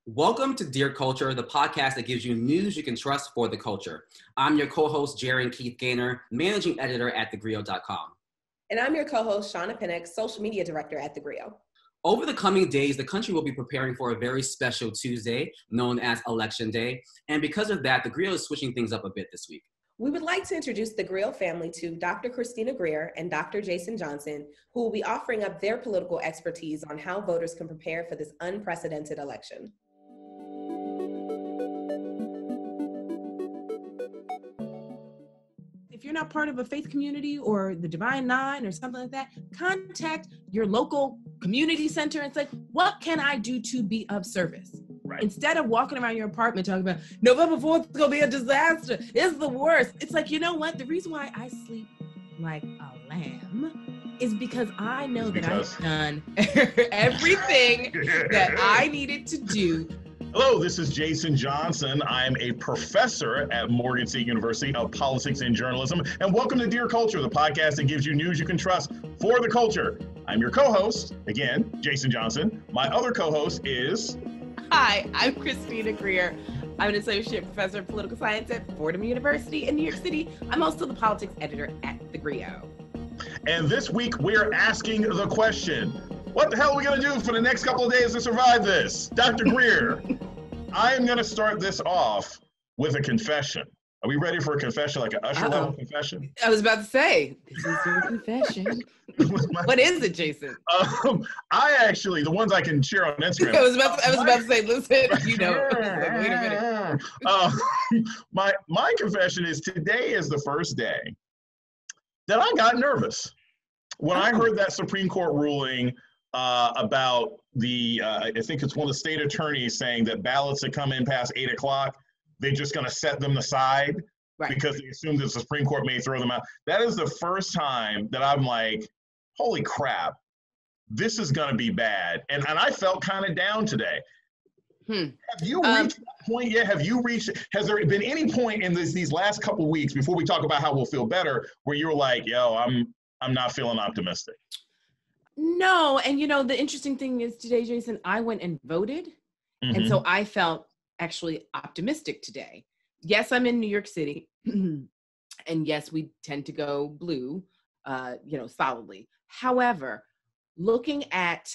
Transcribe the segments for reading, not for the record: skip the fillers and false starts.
Welcome to Dear Culture, the podcast that gives you news you can trust for the culture. I'm your co-host, Jaron Keith Gaynor, managing editor at theGrio.com. And I'm your co-host, Shauna Pennick, social media director at theGrio. Over the coming days, the country will be preparing for a very special Tuesday, known as Election Day. And because of that, theGrio is switching things up a bit this week. We would like to introduce the GRIO family to Dr. Christina Greer and Dr. Jason Johnson, who will be offering up their political expertise on how voters can prepare for this unprecedented election. If you're not part of a faith community or the Divine Nine or something like that, contact your local community center and say, what can I do to be of service? Right. Instead of walking around your apartment talking about November 4th is going to be a disaster. It's the worst. It's like, you know what? The reason why I sleep like a lamb is because I know that I've done everything that I needed to do. Hello, this is Jason Johnson. I'm a professor at Morgan State University of Politics and Journalism. And welcome to Dear Culture, the podcast that gives you news you can trust for the culture. I'm your co-host, again, Jason Johnson. My other co-host is... Hi, I'm Christina Greer. I'm an associate professor of political science at Fordham University in New York City. I'm also the politics editor at theGrio. And this week, we're asking the question, what the hell are we going to do for the next couple of days to survive this? Dr. Greer, I am going to start this off with a confession. Are we ready for a confession, like an Usher-level confession? I was about to say, this is your confession. What is it, Jason? I actually, the ones I can share on Instagram. I was about to say, listen, you know, wait a minute. My confession is today is the first day that I got nervous. When I heard that Supreme Court ruling about the, I think it's one of the state attorneys saying that ballots that come in past 8 o'clock, they're just going to set them aside because they assume that the Supreme Court may throw them out. That is the first time that I'm like, holy crap, this is going to be bad. And I felt kind of down today. Have you reached that point yet? Has there been any point in these last couple of weeks before we talk about how we'll feel better where you're like, yo, I'm not feeling optimistic? No, and you know, the interesting thing is today, Jason, I went and voted. And so I felt actually optimistic today. Yes, I'm in New York City. And yes, we tend to go blue, solidly. However, looking at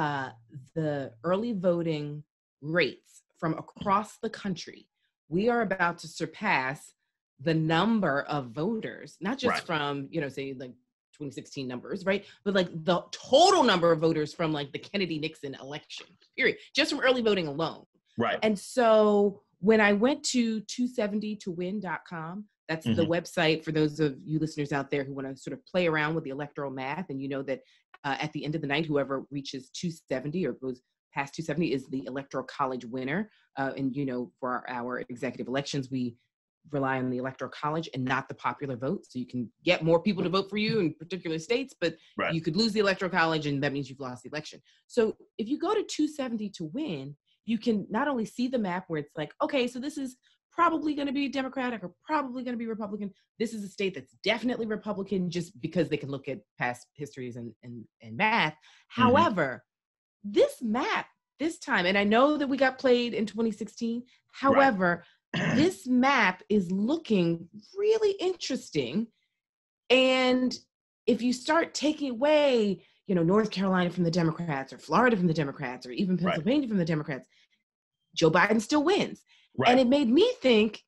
the early voting rates from across the country, we are about to surpass the number of voters, not just from, say like 2016 numbers, right? But like the total number of voters from like the Kennedy-Nixon election, period, just from early voting alone. Right. And so when I went to 270towin.com, that's the website for those of you listeners out there who want to sort of play around with the electoral math. And you know that at the end of the night, whoever reaches 270 or goes past 270 is the Electoral College winner. And, you know, for our executive elections, we rely on the Electoral College and not the popular vote. So you can get more people to vote for you in particular states, but you could lose the Electoral College and that means you've lost the election. So if you go to 270 to win, you can not only see the map where it's like, okay, so this is probably going to be Democratic or probably going to be Republican. This is a state that's definitely Republican just because they can look at past histories and math. However, this map this time, and I know that we got played in 2016. However, this map is looking really interesting. And if you start taking away, you know, North Carolina from the Democrats or Florida from the Democrats or even Pennsylvania from the Democrats, Joe Biden still wins. And it made me think,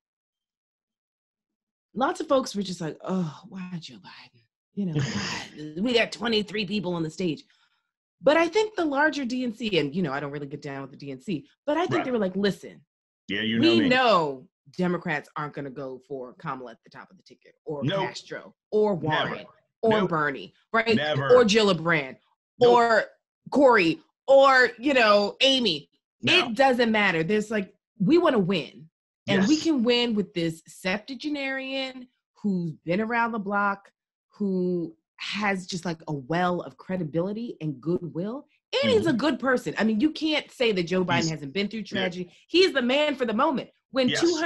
lots of folks were just like, oh, why Joe Biden? You know, we got 23 people on the stage. But I think the larger DNC, and, you know, I don't really get down with the DNC, but I think they were like, listen, we know Democrats aren't going to go for Kamala at the top of the ticket or Castro or Warren or Bernie, right? Or Gillibrand or Corey or, you know, Amy. It doesn't matter. There's like, we want to win. And we can win with this septuagenarian who's been around the block, who has just like a well of credibility and goodwill. And he's a good person. I mean, you can't say that Joe Biden hasn't been through tragedy. He's the man for the moment. When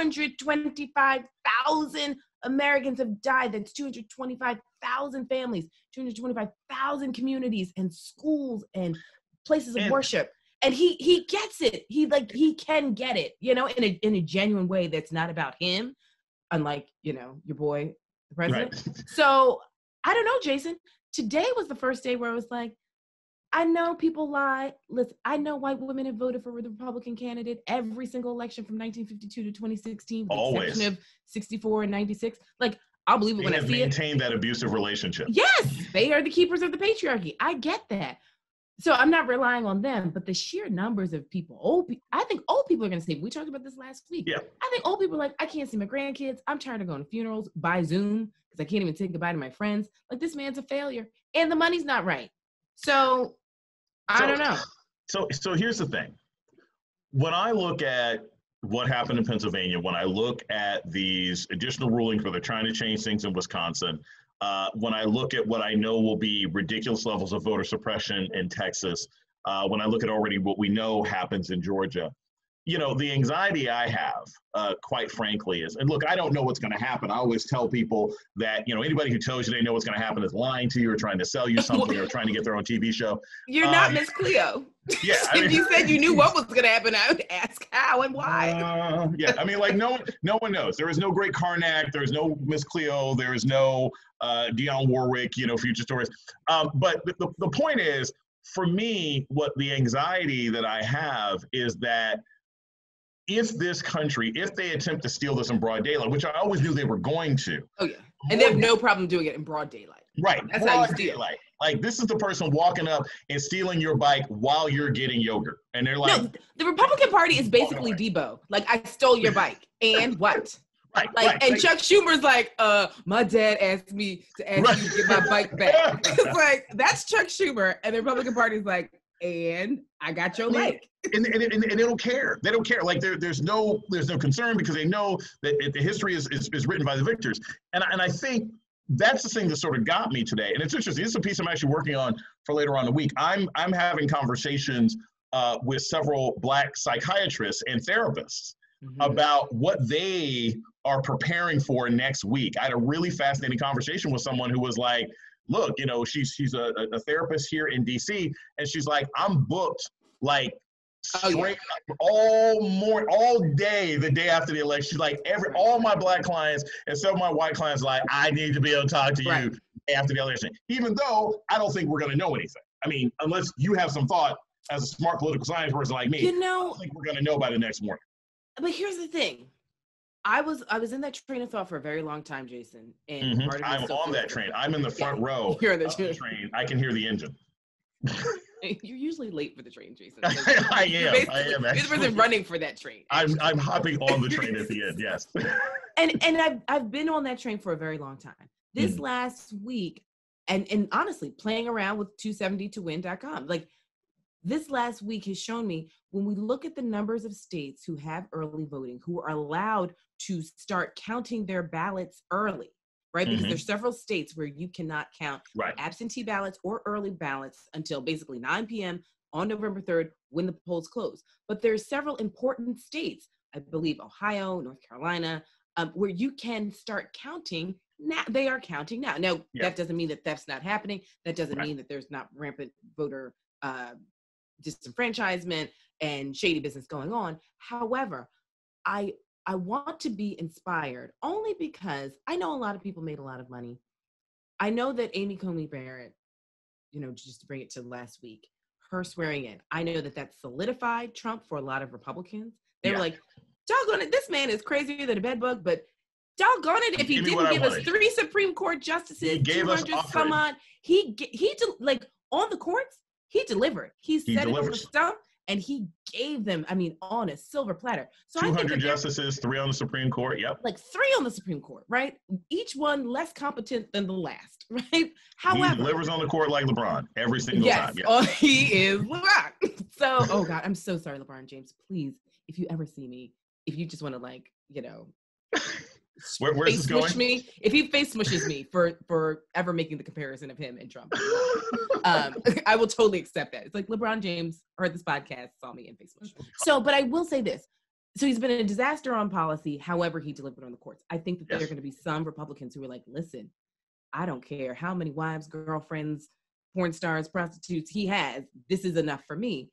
225,000 Americans have died, that's 225,000 families, 225,000 communities and schools and places of worship And he gets it. He can get it, in a genuine way that's not about him, unlike, your boy, the president. Right. So I don't know, Jason. Today was the first day where I was like, I know people lie. Listen, I know white women have voted for the Republican candidate every single election from 1952 to 2016, with the Always. exception of 64 and 96. Like, I'll believe it when I see it. They have maintained that abusive relationship. Yes, they are the keepers of the patriarchy. I get that. So I'm not relying on them, but the sheer numbers of people, I think old people are going to say, we talked about this last week. Yeah. I think old people are like, I can't see my grandkids. I'm tired of going to funerals by Zoom because I can't even say goodbye to my friends. Like, this man's a failure and the money's not right. So I don't know. So here's the thing. When I look at what happened in Pennsylvania, when I look at these additional rulings where they're trying to change things in Wisconsin, when I look at what I know will be ridiculous levels of voter suppression in Texas, when I look at already what we know happens in Georgia, the anxiety I have, quite frankly, is, and look, I don't know what's going to happen. I always tell people that, anybody who tells you they know what's going to happen is lying to you or trying to sell you something or trying to get their own TV show. You're not Miss Cleo. Yeah. If you said you knew what was going to happen, I would ask how and why. No one knows. There is no Great Karnak. There is no Miss Cleo. There is no Dionne Warwick, future stories. But the point is, for me, what the anxiety that I have is that if this country, if they attempt to steal this in broad daylight, which I always knew they were going to. Oh, yeah. And they have no problem doing it in broad daylight. Right. That's broad how you steal. Daylight. Like, this is the person walking up and stealing your bike while you're getting yogurt. And they're like... No, the Republican Party is basically Debo. Like, I stole your bike. And what? Right. And Chuck Schumer's like, my dad asked me to ask you to get my bike back. It's like, that's Chuck Schumer. And the Republican Party's like, and I got your bike. And they don't care. They don't care. Like, there's no concern because they know that the history is written by the victors. And I think that's the thing that sort of got me today. And it's interesting. This is a piece I'm actually working on for later on in the week. I'm having conversations with several Black psychiatrists and therapists about what they are preparing for next week. I had a really fascinating conversation with someone who was like, look, she's a therapist here in DC, and she's like, I'm booked like straight up all day the day after the election. She's like, all my Black clients and some of my white clients are like, I need to be able to talk to you after the election, even though I don't think we're going to know anything. I mean, unless you have some thought as a smart political science person like me, I don't think we're going to know by the next morning. But here's the thing. I was in that train of thought for a very long time, Jason. And part of I'm on that train. I'm in the front row You're of the train. I can hear the engine. You're usually late for the train, Jason. I am. You're the person running for that train. I'm hopping on the train at the end. Yes. And I've been on that train for a very long time. This last week, and honestly, playing around with 270towin.com, like, this last week has shown me, when we look at the numbers of states who have early voting, who are allowed to start counting their ballots early, right? Because there's several states where you cannot count absentee ballots or early ballots until basically 9 p.m. on November 3rd when the polls close. But there's several important states, I believe Ohio, North Carolina, where you can start counting now. They are counting now. Now, that doesn't mean that that's not happening. That doesn't mean that there's not rampant voter disenfranchisement and shady business going on. However, I want to be inspired only because I know a lot of people made a lot of money. I know that Amy Coney Barrett, just to bring it to last week, her swearing in, I know that solidified Trump for a lot of Republicans. They were like, doggone it, this man is crazier than a bedbug, but doggone it, if he didn't give us 3 Supreme Court justices, 200 some odd, like, on the courts, he delivered. He set it on the stump, and he gave them, on a silver platter. So 200 justices, 3 on the Supreme Court, Like 3 on the Supreme Court, right? Each one less competent than the last, right? However, he delivers on the court like LeBron every single time. Yes, he is LeBron. So, oh God, I'm so sorry, LeBron James. Please, if you ever see me, if you just want to where's this going? Me, if he face smushes me for ever making the comparison of him and Trump, I will totally accept that. It's like LeBron James heard this podcast, saw me and face smush. So, but I will say this. So he's been a disaster on policy. However, he delivered on the courts. I think that there are going to be some Republicans who are like, listen, I don't care how many wives, girlfriends, porn stars, prostitutes he has. This is enough for me.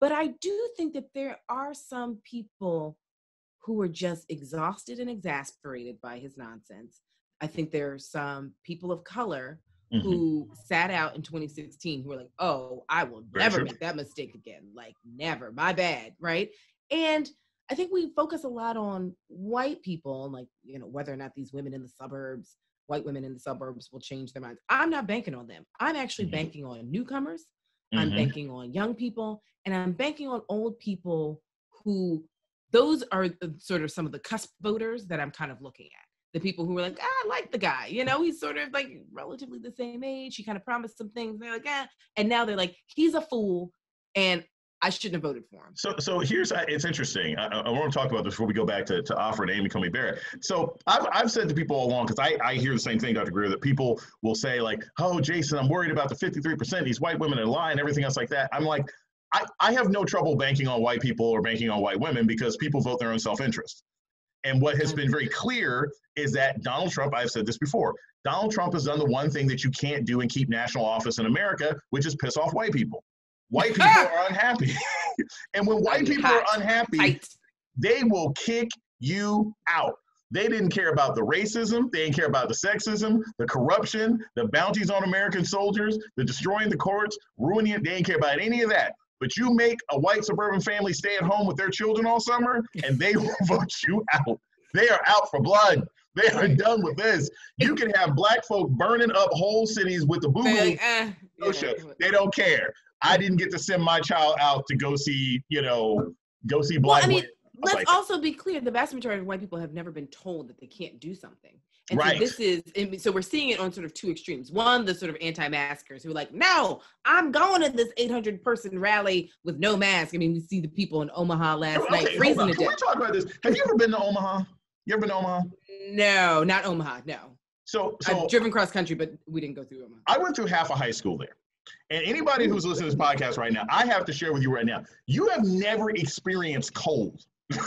But I do think that there are some people who are just exhausted and exasperated by his nonsense. I think there are some people of color who sat out in 2016 who were like, oh, I will never make that mistake again. Like, never, my bad, right? And I think we focus a lot on white people, like, you know, whether or not these women in the suburbs, white women in the suburbs will change their minds. I'm not banking on them. I'm actually banking on newcomers. I'm banking on young people, and I'm banking on old people who, those are sort of some of the cusp voters that I'm kind of looking at. The people who were like, I like the guy, you know, he's sort of like relatively the same age. He kind of promised some things. They're like, and now they're like, he's a fool, and I shouldn't have voted for him. So here's, it's interesting. I want to talk about this before we go back to Offer and Amy Coney Barrett. So I've said to people all along, because I hear the same thing, Dr. Greer, that people will say like, oh, Jason, I'm worried about the 53%, these white women are lying, everything else like that. I'm like, I have no trouble banking on white people or banking on white women because people vote their own self-interest. And what has been very clear is that Donald Trump, I've said this before, Donald Trump has done the one thing that you can't do and keep national office in America, which is piss off white people. White people are unhappy. And when white people are unhappy, they will kick you out. They didn't care about the racism. They didn't care about the sexism, the corruption, the bounties on American soldiers, the destroying the courts, ruining it. They didn't care about any of that. But you make a white suburban family stay at home with their children all summer, and they will vote you out. They are out for blood. They are done with this. You can have black folk burning up whole cities with the boo-boo. They don't care. I didn't get to send my child out to go see, black women. Let's also be clear. The vast majority of white people have never been told that they can't do something. And so we're seeing it on sort of two extremes. One, the sort of anti-maskers who are like, no, I'm going to this 800-person rally with no mask. I mean, we see the people in Omaha last night freezing to death. Can we talk about this? Have you ever been to Omaha? You ever been to Omaha? No, not Omaha, no. So I've driven cross country, but we didn't go through Omaha. I went through half a high school there. And anybody who's listening to this podcast right now, I have to share with you right now, you have never experienced cold.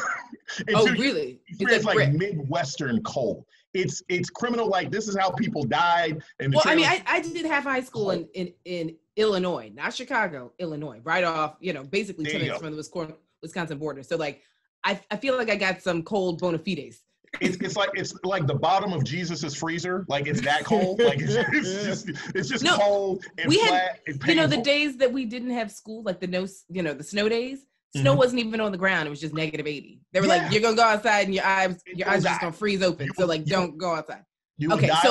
Oh, really? It's like Midwestern cold. It's criminal. Like, this is how people died. And I did half high school in Illinois, not Chicago, Illinois, right off, basically 10 minutes from the Wisconsin border. So like, I feel like I got some cold bona fides. It's like the bottom of Jesus's freezer. Like, it's that cold. Like, it's just cold and flat. The days that we didn't have school, like the snow days. Snow wasn't even on the ground. It was just -80. They were like, you're going to go outside and your eyes are just going to freeze open. So like, don't go outside. Okay. So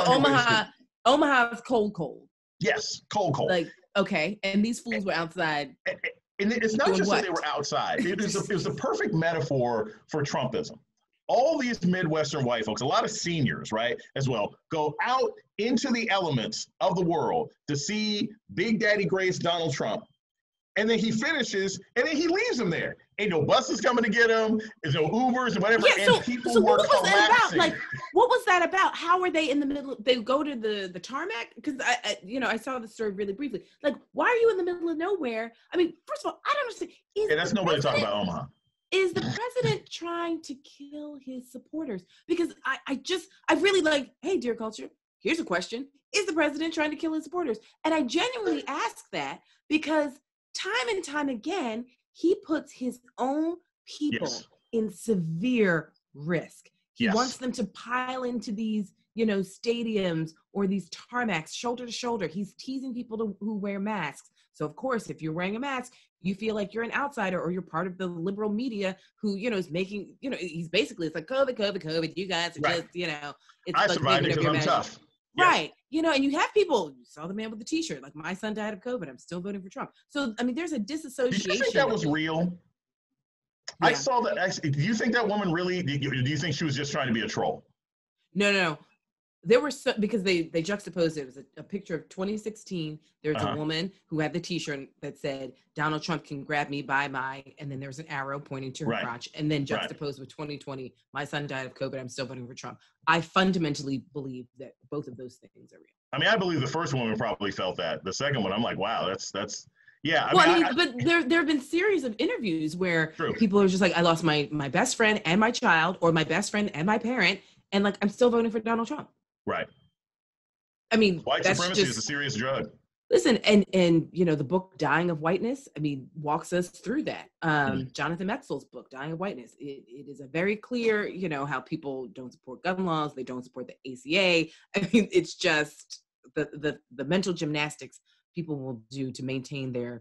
Omaha's cold. Yes. Cold. Like, okay. And these fools were outside. And it's not just that they were outside. It was the perfect metaphor for Trumpism. All these Midwestern white folks, a lot of seniors, right, as well, go out into the elements of the world to see Big Daddy Grace Donald Trump. And then he finishes, and then he leaves them there. Ain't no buses coming to get him. There's no Ubers and whatever. Yeah, so what was that about? Like, what was that about? How were they in the middle? They go to the tarmac? Because I saw the story really briefly. Like, why are you in the middle of nowhere? I mean, first of all, I don't understand. That's nobody talking about Omaha. Is the president trying to kill his supporters? Because I really like, hey, dear culture, here's a question. Is the president trying to kill his supporters? And I genuinely ask that because time and time again, he puts his own people in severe risk. He wants them to pile into these, stadiums or these tarmacs shoulder to shoulder. He's teasing people who wear masks. So of course, if you're wearing a mask, you feel like you're an outsider or you're part of the liberal media who, is making, he's basically, it's like COVID, you guys are just, it's I like survived because I'm tough. Right. And you have people, you saw the man with the t-shirt, like my son died of COVID. I'm still voting for Trump. So, I mean, there's a disassociation. Do you think that was real? Yeah. I saw that. Do you think that woman really, do you think she was just trying to be a troll? No. There were because they juxtaposed it. It was a picture of 2016. There's a woman who had the t-shirt that said, Donald Trump can grab me by my, and then there was an arrow pointing to her crotch, and then juxtaposed with 2020, my son died of COVID, I'm still voting for Trump. I fundamentally believe that both of those things are real. I mean, I believe the first woman probably felt that. The second one, I'm like, wow, that's yeah. But there have been series of interviews where people are just like, I lost my best friend and my child, or my best friend and my parent, and like, I'm still voting for Donald Trump. Right. I mean, white supremacy is a serious drug. Listen, and you know, the book Dying of Whiteness, I mean, walks us through that. Jonathan Metzl's book, Dying of Whiteness, it is a very clear, you know, how people don't support gun laws, they don't support the ACA. I mean, it's just the mental gymnastics people will do to maintain their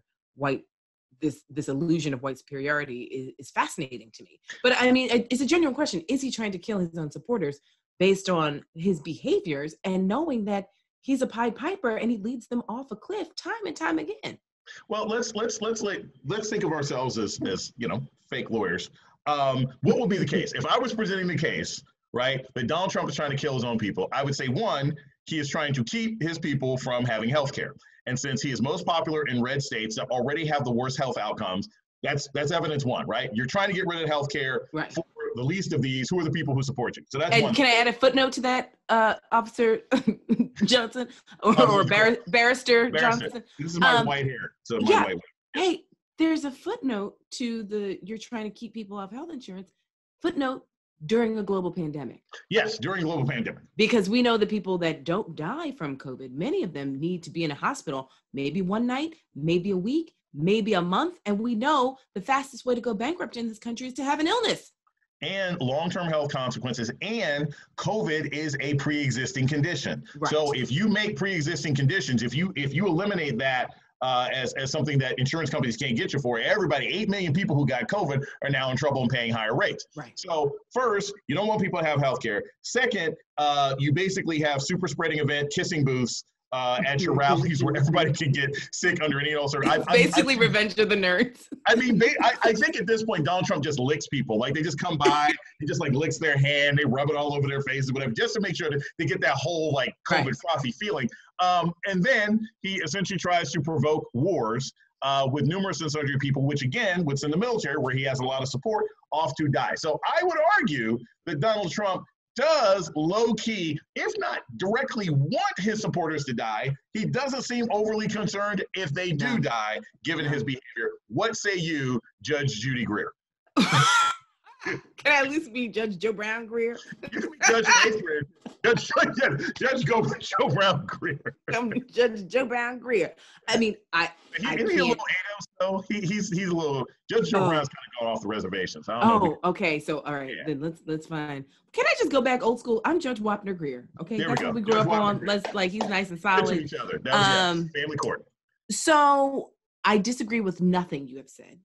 this illusion of white superiority is fascinating to me. But I mean, it's a genuine question. Is he trying to kill his own supporters based on his behaviors and knowing that he's a Pied Piper and he leads them off a cliff time and time again? Well, let's think of ourselves as you know, fake lawyers. What would be the case if I was presenting the case, right, that Donald Trump is trying to kill his own people? I would say, one, he is trying to keep his people from having health care. And since he is most popular in red states that already have the worst health outcomes, that's evidence one, right? You're trying to get rid of health care for the least of these. Who are the people who support you? So that's one. Can I add a footnote to that, Officer Johnson or Barrister Johnson? This is my white hair. So my white hair. Hey, there's a footnote to you're trying to keep people off health insurance. Footnote, during a global pandemic. Yes, during a global pandemic. Because we know the people that don't die from COVID, many of them need to be in a hospital, maybe one night, maybe a week, maybe a month. And we know the fastest way to go bankrupt in this country is to have an illness. And long-term health consequences, and COVID is a pre-existing condition. Right. So if you make pre-existing conditions, if you eliminate that as something that insurance companies can't get you for, everybody, 8 million people who got COVID are now in trouble and paying higher rates. Right. So first, you don't want people to have health care. Second, you basically have super spreading event kissing booths at your rallies where everybody can get sick under any ulcer. Basically Revenge of the Nerds. I mean, I think at this point, Donald Trump just licks people. Like, they just come by, he just like licks their hand, they rub it all over their faces, whatever, just to make sure that they get that whole like COVID frothy feeling. And then he essentially tries to provoke wars with numerous and sundry people, which again, would send the military, where he has a lot of support, off to die. So I would argue that Donald Trump does low-key, if not directly, want his supporters to die. He doesn't seem overly concerned if they do die, given his behavior. What say you, Judge Judy Greer? Can I at least be Judge Joe Brown Greer? You can be Judge Greer. Judge Joe Brown Greer. Judge Joe Brown Greer. I mean, He's a little ADOS, though. He's a little. Judge Joe Brown's kind of gone off the reservation. So I don't know. Okay. So all right, then let's find. Can I just go back old school? I'm Judge Wapner Greer. Okay, that's what we grew up on. Let's he's nice and solid. To each other. That was family court. So I disagree with nothing you have said.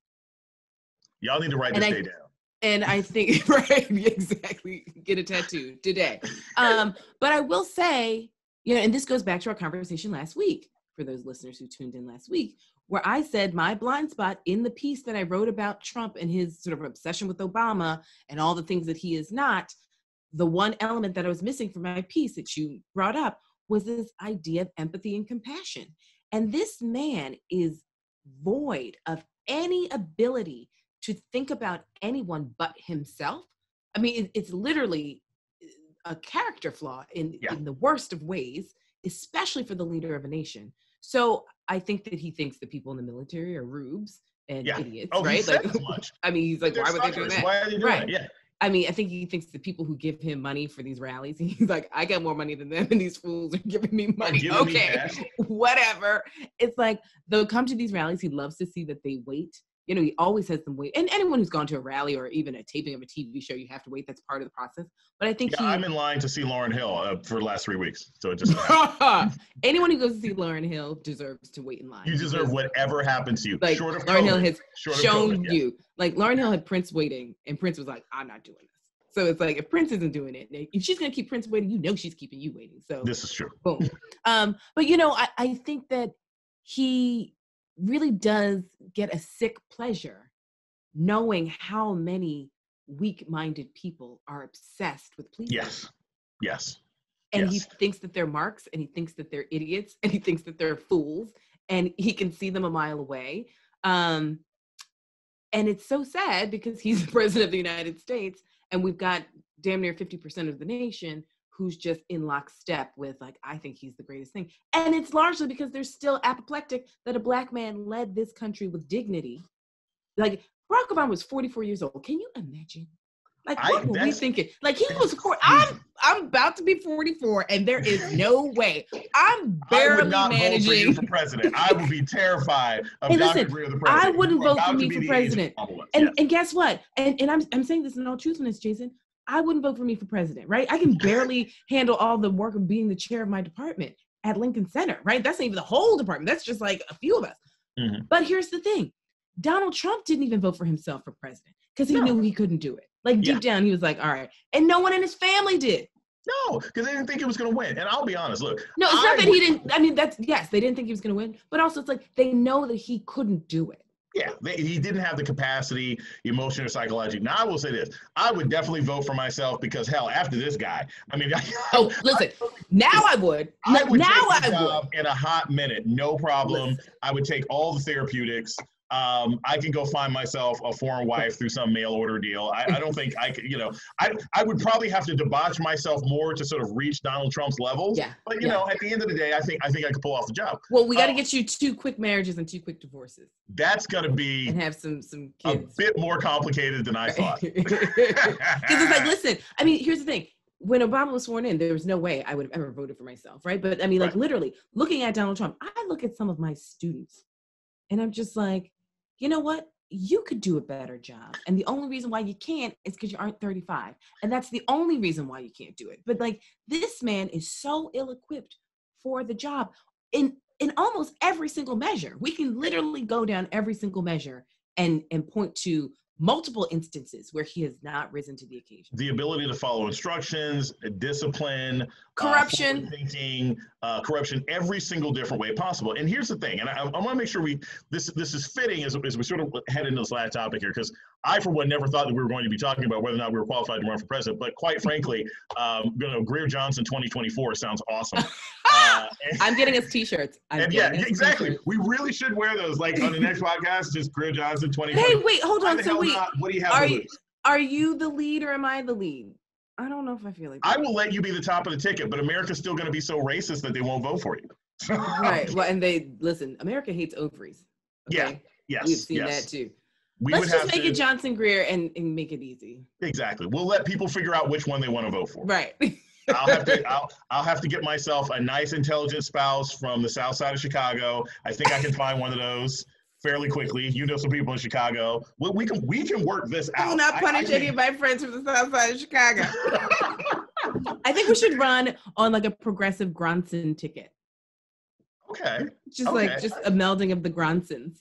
Y'all need to write this day down. And I think, right, exactly, get a tattoo today. But I will say, you know, and this goes back to our conversation last week, for those listeners who tuned in last week, where I said my blind spot in the piece that I wrote about Trump and his sort of obsession with Obama and all the things that he is not, the one element that I was missing from my piece that you brought up was this idea of empathy and compassion. And this man is void of any ability to think about anyone but himself. I mean, it's literally a character flaw in the worst of ways, especially for the leader of a nation. So I think that he thinks that people in the military are rubes and idiots, right? He said as much. I mean, he's like, why would they do that? Why are they doing it? Yeah. I mean, I think he thinks the people who give him money for these rallies, he's like, I got more money than them, and these fools are giving me money. Okay, whatever. It's like, they'll come to these rallies. He loves to see that they wait. You know, he always has them wait. And anyone who's gone to a rally or even a taping of a TV show, you have to wait. That's part of the process. But I think I'm in line to see Lauryn Hill for the last 3 weeks. So it just anyone who goes to see Lauryn Hill deserves to wait in line. You deserve whatever happens to you. Like, short of Lauryn Hill COVID, has shown you. Like, Lauryn Hill had Prince waiting, and Prince was like, I'm not doing this. So it's like, if Prince isn't doing it, if she's going to keep Prince waiting, you know she's keeping you waiting. So this is true. Boom. But, you know, I think that he really does get a sick pleasure knowing how many weak-minded people are obsessed with pleasing. Yes. And he thinks that they're marks, and he thinks that they're idiots, and he thinks that they're fools, and he can see them a mile away. And it's so sad because he's the president of the United States, and we've got damn near 50% of the nation who's just in lockstep with, like, I think he's the greatest thing. And it's largely because they're still apoplectic that a Black man led this country with dignity. Like, Barack Obama was 44 years old. Can you imagine? Like, what were we thinking? Like, he was, I'm about to be 44, and there is no way. I'm barely I would not managing. vote for you for president. I would be terrified of Dr. Greer, the president. I wouldn't vote for me for president. And guess what? And I'm saying this in all truthfulness, Jason. I wouldn't vote for me for president, right? I can barely handle all the work of being the chair of my department at Lincoln Center, right? That's not even the whole department. That's just like a few of us. Mm-hmm. But here's the thing. Donald Trump didn't even vote for himself for president because he knew he couldn't do it. Like deep down, he was like, all right. And no one in his family did. No, because they didn't think he was going to win. And I'll be honest, look. No, it's not that he didn't. I mean, yes, they didn't think he was going to win. But also it's like they know that he couldn't do it. Yeah, he didn't have the capacity, emotional or psychological. Now, I will say this. I would definitely vote for myself because, hell, after this guy, I mean. Listen, now I would. I would take the job in a hot minute. No problem. Listen. I would take all the therapeutics. I can go find myself a foreign wife through some mail order deal. I don't think I could, I would probably have to debauch myself more to sort of reach Donald Trump's levels. Yeah. But, you know, at the end of the day, I think I could pull off the job. Well, we got to get you 2 quick marriages and 2 quick divorces. That's going to be and have some kids. A bit more complicated than I thought. Because it's like, listen, I mean, here's the thing. When Obama was sworn in, there was no way I would have ever voted for myself, right? But I mean, like literally looking at Donald Trump, I look at some of my students and I'm just like, you know what? You could do a better job. And the only reason why you can't is because you aren't 35. And that's the only reason why you can't do it. But like, this man is so ill-equipped for the job in almost every single measure. We can literally go down every single measure and point to multiple instances where he has not risen to the occasion. The ability to follow instructions, discipline, corruption, thinking, corruption, every single different way possible. And here's the thing, and I want to make sure this is fitting as we sort of head into this last topic here, because I, for one, never thought that we were going to be talking about whether or not we were qualified to run for president. But quite frankly, Greer Johnson 2024 sounds awesome. I'm getting us T-shirts. Exactly. We really should wear those. Like on the next podcast, just Greer Johnson 2024. Hey, wait, hold on. So wait, what do you have? Are you the lead or am I the lead? I don't know if I feel like that. I will let you be the top of the ticket, but America's still going to be so racist that they won't vote for you. Right. Well, and America hates ovaries. Okay? Yeah. Yes. We've seen that too. Let's just make it Johnson Greer and make it easy. Exactly. We'll let people figure out which one they want to vote for. Right. I'll have to get myself a nice, intelligent spouse from the South Side of Chicago. I think I can find one of those fairly quickly. You know some people in Chicago. Well, we can work this out. I will not punish any of my friends from the South Side of Chicago. I think we should run on like a progressive Gronson ticket. Okay. Just a melding of the Gronsons.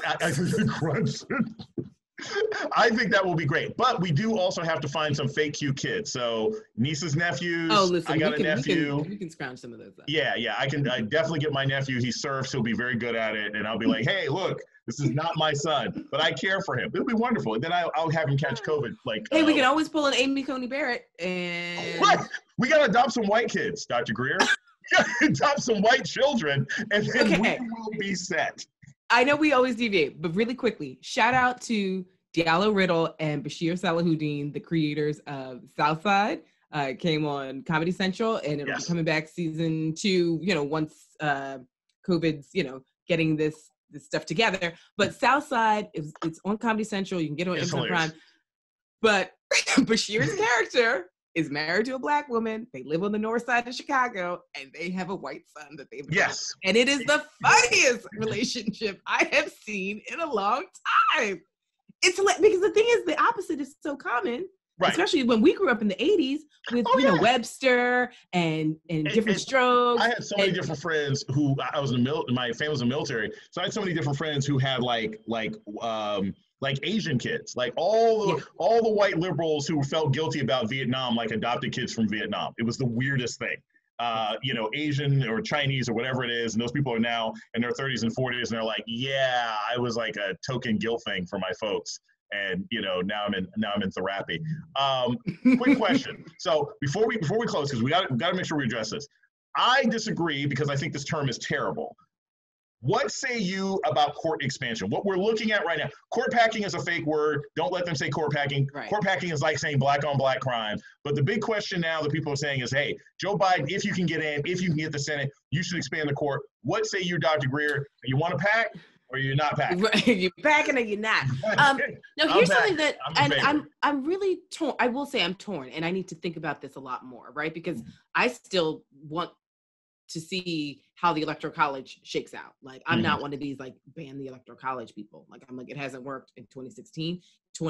I think that will be great, but we do also have to find some fake cute kids. So nieces, nephews. Oh, listen, I got a nephew. We can scrounge some of those up. Yeah, I definitely get my nephew. He surfs. He'll be very good at it, and I'll be like, hey, look, this is not my son, but I care for him. It'll be wonderful. And then I'll have him catch COVID. Hey, we can always pull an Amy Coney Barrett and. What? We gotta adopt some white kids, Dr. Greer. We gotta adopt some white children, and then we will be set. I know we always deviate, but really quickly, shout out to Diallo Riddle and Bashir Salahuddin, the creators of Southside. It came on Comedy Central, and it'll be coming back season 2, once COVID's, getting this stuff together. But Southside, it's on Comedy Central. You can get it on Amazon Prime. But Bashir's character is married to a Black woman. They live on the north side of Chicago, and they have a white son that they've Yes. And it is the funniest relationship I have seen in a long time. It's like, because the thing is, the opposite is so common, right? Especially when we grew up in the 80s with Webster and different strokes. I had so many different friends who I was my family was in the military, so I had so many different friends who had like Asian kids, like all the white liberals who felt guilty about Vietnam, like adopted kids from Vietnam. It was the weirdest thing. Asian or Chinese or whatever it is, and those people are now in their 30s and 40s, and they're like, yeah, I was like a token guilt thing for my folks, and now I'm in therapy. Quick question. So before we close, because we got to make sure we address this. I disagree because I think this term is terrible. What say you about court expansion? What we're looking at right now, court packing is a fake word. Don't let them say court packing. Right. Court packing is like saying black on black crime. But the big question now that people are saying is, hey, Joe Biden, if you can get in, if you can get the Senate, you should expand the court. What say you, Dr. Greer? You want to pack? Or you're not packing. You're packing or you're not. No, here's something that, and I'm really torn. I will say I'm torn, and I need to think about this a lot more, right? Because I still want to see how the Electoral College shakes out. Like, I'm not one of these, like, ban the Electoral College people. Like, I'm like, it hasn't worked in 2016.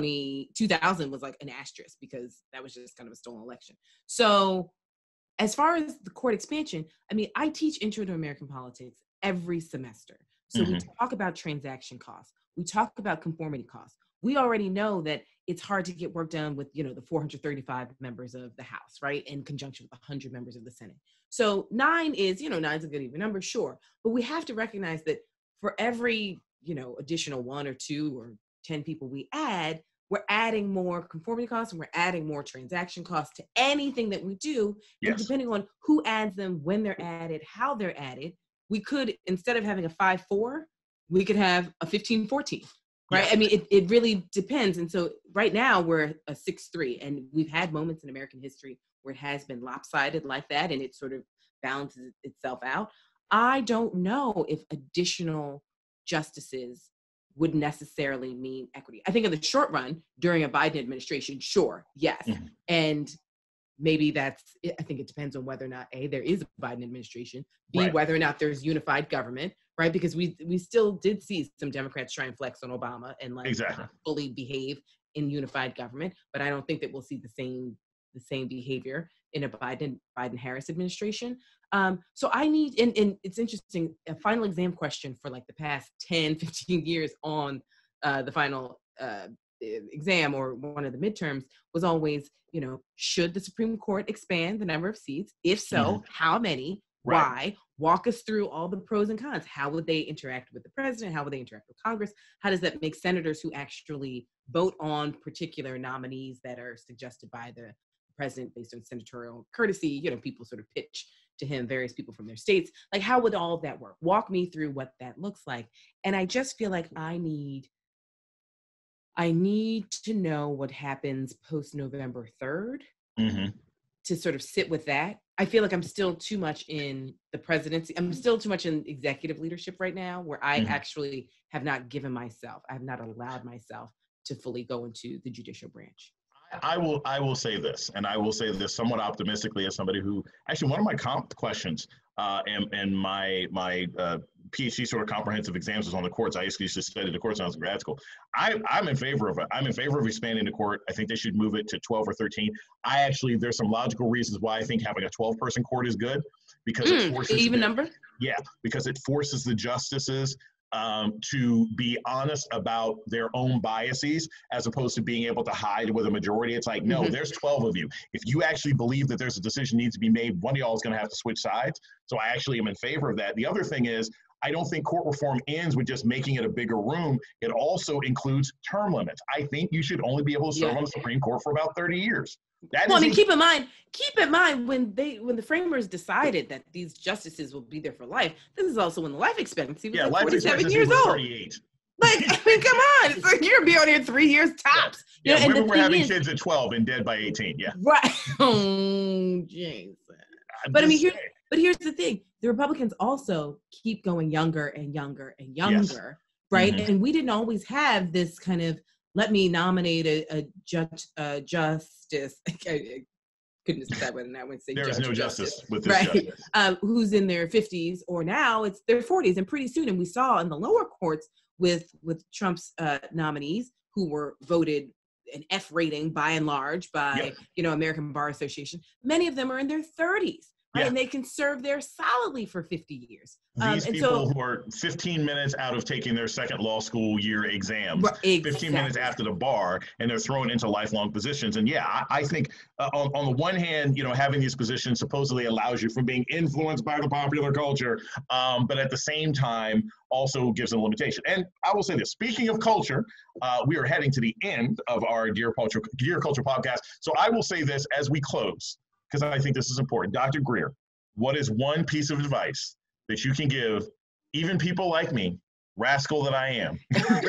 2000 was like an asterisk because that was just kind of a stolen election. So as far as the court expansion, I mean, I teach Intro to American Politics every semester. So we talk about transaction costs. We talk about conformity costs. We already know that it's hard to get work done with, the 435 members of the House, right? In conjunction with 100 members of the Senate. So 9 is, 9's a good even number, sure. But we have to recognize that for every, additional 1 or 2 or 10 people we add, we're adding more conformity costs and we're adding more transaction costs to anything that we do. Yes. And depending on who adds them, when they're added, how they're added, we could, instead of having a 5-4, we could have a 15-14, right? Yeah. I mean, it really depends. And so right now we're a 6-3, and we've had moments in American history where it has been lopsided like that, and it sort of balances itself out. I don't know if additional justices would necessarily mean equity. I think in the short run, during a Biden administration, sure, yes. And maybe I think it depends on whether or not, A, there is a Biden administration, B, right, whether or not there's unified government, right? Because we still did see some Democrats try and flex on Obama and fully behave in unified government, but I don't think that we'll see the same behavior in a Biden-Harris administration. So I need, and it's interesting, a final exam question for like the past 10, 15 years on the final exam or one of the midterms was always, should the Supreme Court expand the number of seats? If so, how many? Right. Why? Walk us through all the pros and cons. How would they interact with the president? How would they interact with Congress? How does that make senators who actually vote on particular nominees that are suggested by the president based on senatorial courtesy? People sort of pitch to him various people from their states. Like, how would all of that work? Walk me through what that looks like. And I just feel like I need to know what happens post November 3rd to sort of sit with that. I feel like I'm still too much in the presidency. I'm still too much in executive leadership right now, where I actually have not given myself, I have not allowed myself to fully go into the judicial branch. I will say this, and I will say this somewhat optimistically as somebody who, actually, one of my comp questions and my PhD sort of comprehensive exams was on the courts. I used to study the courts when I was in grad school. I'm in favor of it. I'm in favor of expanding the court. I think they should move it to 12 or 13. There's some logical reasons why I think having a 12-person court is good, because it forces even number. Yeah, because it forces the justices to be honest about their own biases, as opposed to being able to hide with a majority. It's like, no, there's 12 of you. If you actually believe that there's a decision needs to be made, one of y'all is going to have to switch sides. So I actually am in favor of that. The other thing is, I don't think court reform ends with just making it a bigger room. It also includes term limits. I think you should only be able to serve on the Supreme Court for about 30 years. Keep in mind when the framers decided that these justices will be there for life, this is also when the life expectancy was 47 years old. 38. Like, I mean, come on. It's like you're gonna be on here 3 years tops. Yeah, women were having kids at 12 and dead by 18. Yeah. Right. Oh, Jason. But I mean, here's the thing. The Republicans also keep going younger and younger and younger, right? And we didn't always have this kind of, let me nominate a justice. I couldn't decide whether or not I would say there is no justice with this justice. Who's in their 50s, or now it's their 40s, and pretty soon. And we saw in the lower courts with Trump's nominees who were voted an F rating by and large by American Bar Association. Many of them are in their 30s. Right? And they can serve there solidly for 50 years. These people who are 15 minutes out of taking their second law school year exams, 15 minutes after the bar, and they're thrown into lifelong positions. And I think on the one hand, having these positions supposedly allows you from being influenced by the popular culture, but at the same time also gives them a limitation. And I will say this, speaking of culture, we are heading to the end of our Dear Culture podcast. So I will say this as we close, because I think this is important. Dr. Greer, what is one piece of advice that you can give even people like me, rascal that I am?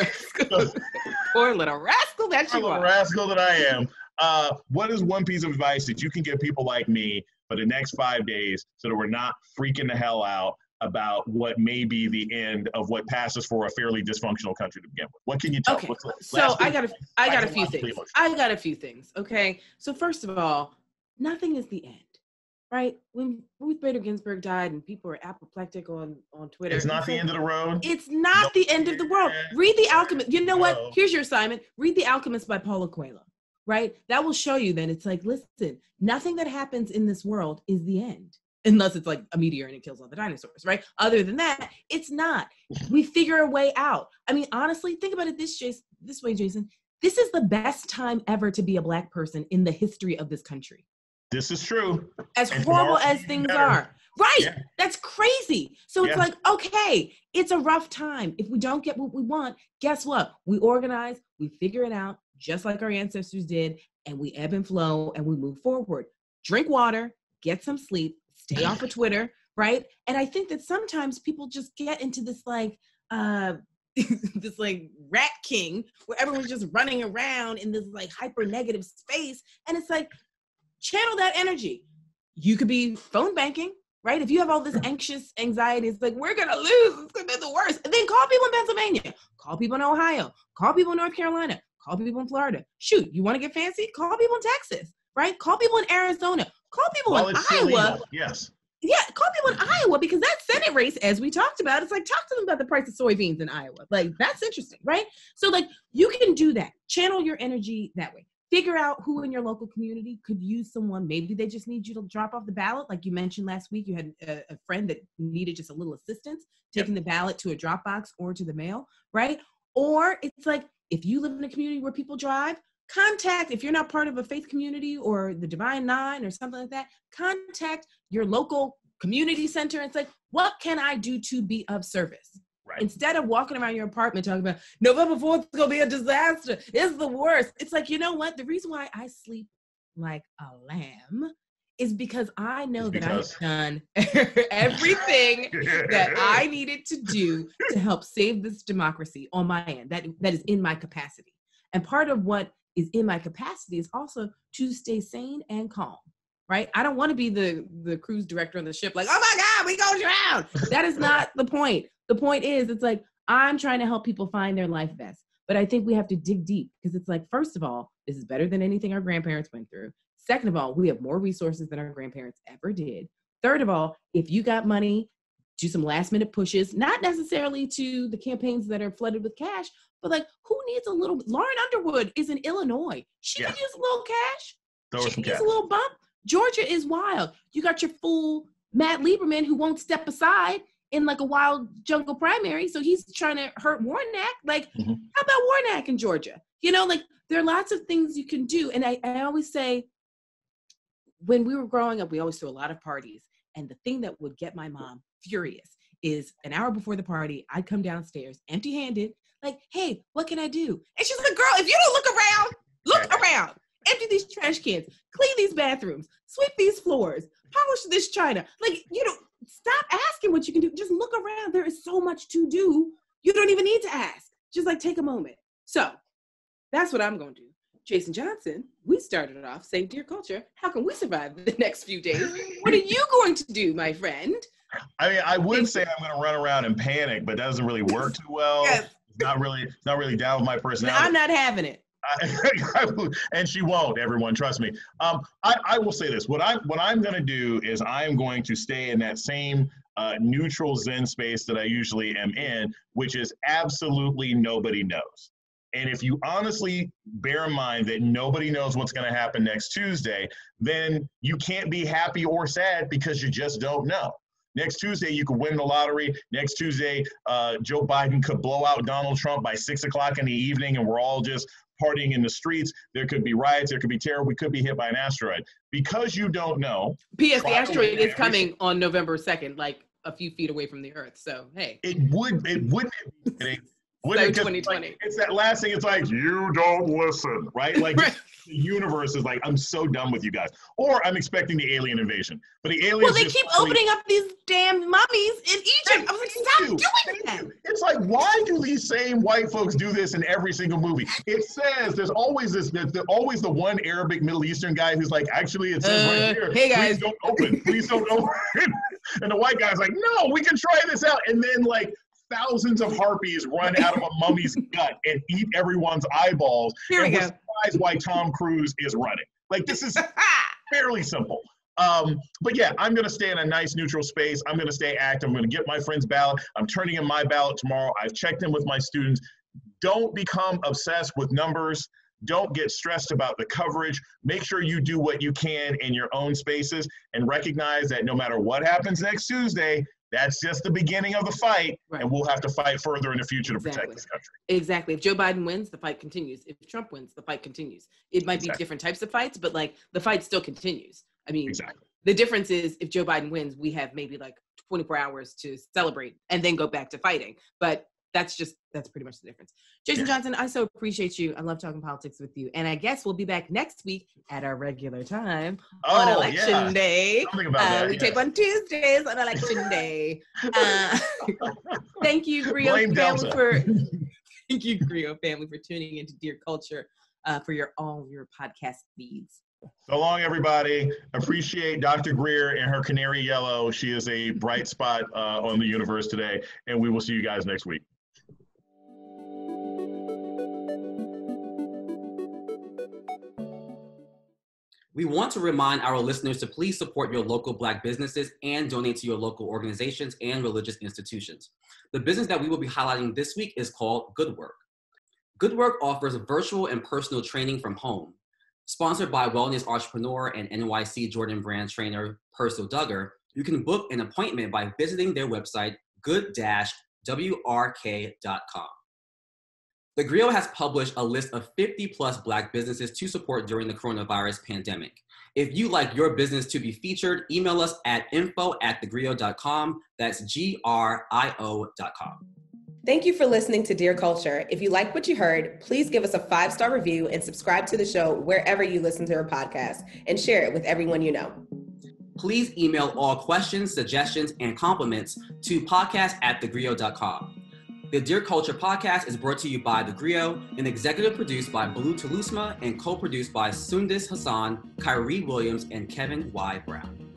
Poor little rascal that you are. Rascal that I am. What is one piece of advice that you can give people like me for the next 5 days so that we're not freaking the hell out about what may be the end of what passes for a fairly dysfunctional country to begin with. What can you tell? Okay, so I got a few things. I got a few things. Okay, so first of all, nothing is the end, right? When Ruth Bader Ginsburg died and people were apoplectic on Twitter, it's not the end of the road. It's not the end of the world. Read The Alchemist. You know what? Here's your assignment. Read The Alchemist by Paulo Coelho, right? That will show you that it's like, listen, nothing that happens in this world is the end. Unless it's like a meteor and it kills all the dinosaurs, right? Other than that, it's not. We figure a way out. I mean, honestly, think about it this way, Jason. This is the best time ever to be a Black person in the history of this country. This is true. As horrible as things are. Right. Yeah. That's crazy. So it's like, okay, it's a rough time. If we don't get what we want, guess what? We organize, we figure it out, just like our ancestors did, and we ebb and flow and we move forward. Drink water, get some sleep, stay off of Twitter, right? And I think that sometimes people just get into this like, this like rat king where everyone's just running around in this like hyper negative space. And it's like, channel that energy. You could be phone banking, right? If you have all this anxious anxiety, it's like, we're going to lose. It's going to be the worst. And then call people in Pennsylvania, call people in Ohio, call people in North Carolina, call people in Florida. Shoot, you want to get fancy? Call people in Texas, right? Call people in Arizona. Call people in Iowa. Yes. Yeah, call people in Iowa because that Senate race, as we talked about, it's like, talk to them about the price of soybeans in Iowa. Like, that's interesting, right? So, like, you can do that. Channel your energy that way. Figure out who in your local community could use someone. Maybe they just need you to drop off the ballot. Like you mentioned last week, you had a friend that needed just a little assistance taking the ballot to a drop box or to the mail, right? Or it's like, if you live in a community where people drive, contact, if you're not part of a faith community or the Divine Nine or something like that, contact your local community center and say, what can I do to be of service? Right. Instead of walking around your apartment talking about November 4th is going to be a disaster. It's the worst. It's like, you know what? The reason why I sleep like a lamb is because I know that I've done everything that I needed to do to help save this democracy on my end. That is in my capacity. And part of what is in my capacity is also to stay sane and calm, right? I don't want to be the cruise director on the ship like, oh my God, we go drown. That is not the point. The point is, it's like, I'm trying to help people find their life best. But I think we have to dig deep because it's like, first of all, this is better than anything our grandparents went through. Second of all, we have more resources than our grandparents ever did. Third of all, if you got money, do some last minute pushes, not necessarily to the campaigns that are flooded with cash, but like, who needs a little, Lauren Underwood is in Illinois. She could use a little cash. She could use a little bump. Georgia is wild. You got your fool, Matt Lieberman, who won't step aside in like a wild jungle primary. So he's trying to hurt Warnock. Like, how about Warnock in Georgia? You know, like there are lots of things you can do. And I always say, when we were growing up, we always threw a lot of parties. And the thing that would get my mom furious is an hour before the party, I'd come downstairs empty-handed, like, hey, what can I do? And she's like, girl, if you don't look around, empty these trash cans, clean these bathrooms, sweep these floors, polish this china. Like, you know, stop asking what you can do. Just look around. There is so much to do. You don't even need to ask. Just like take a moment. So that's what I'm going to do. Jason Johnson, we started it off saying, dear culture, how can we survive the next few days? What are you going to do, my friend? I mean, I would say I'm going to run around and panic, but that doesn't really work too well. Yes. It's not really down with my personality. I'm not having it. And she won't, everyone, trust me. I will say this. What I'm going to do is I'm going to stay in that same neutral Zen space that I usually am in, which is absolutely nobody knows. And if you honestly bear in mind that nobody knows what's going to happen next Tuesday, then you can't be happy or sad because you just don't know. Next Tuesday, you could win the lottery. Next Tuesday, Joe Biden could blow out Donald Trump by 6 o'clock in the evening, and we're all just partying in the streets. There could be riots. There could be terror. We could be hit by an asteroid. Because you don't know. P.S. The asteroid is coming on November 2nd, like a few feet away from the Earth. So, hey. It wouldn't be. So 2020. Like, it's that last thing. It's like, you don't listen, right? Like the universe is like, I'm so done with you guys. Or I'm expecting the alien invasion. But the aliens. Well, they keep opening up these damn mummies in Egypt. I was like, stop doing that. It's like, why do these same white folks do this in every single movie? It says there's always always the one Arabic Middle Eastern guy who's like, actually, it says right here. Hey guys, please don't open. Please don't open. And the white guy's like, no, we can try this out. And then like thousands of harpies run out of a mummy's gut and eat everyone's eyeballs. Here we and go. we're surprised why Tom Cruise is running. Like, this is fairly simple. But yeah, I'm going to stay in a nice neutral space. I'm going to stay active. I'm going to get my friend's ballot. I'm turning in my ballot tomorrow. I've checked in with my students. Don't become obsessed with numbers. Don't get stressed about the coverage. Make sure you do what you can in your own spaces and recognize that no matter what happens next Tuesday, that's just the beginning of the fight, right. And we'll have to fight further in the future to protect this country. Exactly. If Joe Biden wins, the fight continues. If Trump wins, the fight continues. It might be different types of fights, but like the fight still continues. I mean, the difference is if Joe Biden wins, we have maybe like 24 hours to celebrate and then go back to fighting. But that's pretty much the difference. Jason Johnson, I so appreciate you. I love talking politics with you. And I guess we'll be back next week at our regular time on Election Day. We tape on Tuesdays on Election Day. Thank you, GRIO family, for tuning into Dear Culture for all your podcast feeds. So long, everybody. Appreciate Dr. Greer and her canary yellow. She is a bright spot on the universe today. And we will see you guys next week. We want to remind our listeners to please support your local Black businesses and donate to your local organizations and religious institutions. The business that we will be highlighting this week is called Good Work. Good Work offers virtual and personal training from home. Sponsored by wellness entrepreneur and NYC Jordan brand trainer Percival Duggar, you can book an appointment by visiting their website, good-wrk.com. theGrio has published a list of 50+ Black businesses to support during the coronavirus pandemic. If you'd like your business to be featured, email us at info@thegrio.com. That's GRIO.com. Thank you for listening to Dear Culture. If you like what you heard, please give us a 5-star review and subscribe to the show wherever you listen to our podcast and share it with everyone you know. Please email all questions, suggestions, and compliments to podcast@thegrio.com. The Dear Culture podcast is brought to you by theGrio and executive produced by Blue Telusma and co-produced by Sundis Hassan, Kyrie Williams, and Kevin Y. Brown.